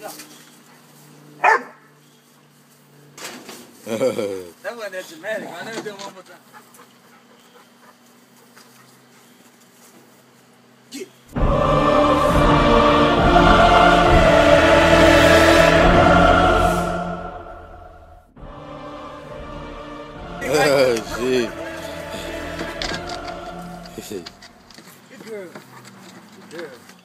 That wasn't that dramatic. I never did one more time. Get. Shit. Good girl. Good girl.